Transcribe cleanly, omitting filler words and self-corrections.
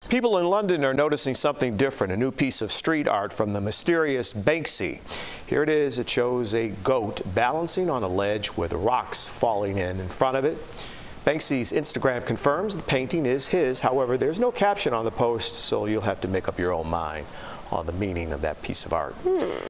People in London are noticing something different, a new piece of street art from the mysterious Banksy. Here it is. It shows a goat balancing on a ledge with rocks falling in front of it. Banksy's Instagram confirms the painting is his. However, there's no caption on the post, so you'll have to make up your own mind on the meaning of that piece of art.